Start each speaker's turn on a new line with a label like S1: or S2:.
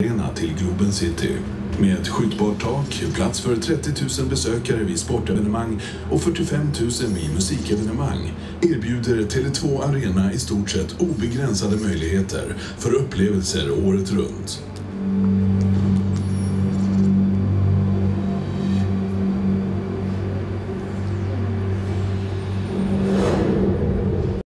S1: till Globen City. Med ett skjutbart tak, plats för 30 000 besökare vid sportevenemang och 45 000 vid musikevenemang erbjuder Tele2 Arena i stort sett obegränsade möjligheter för upplevelser året runt.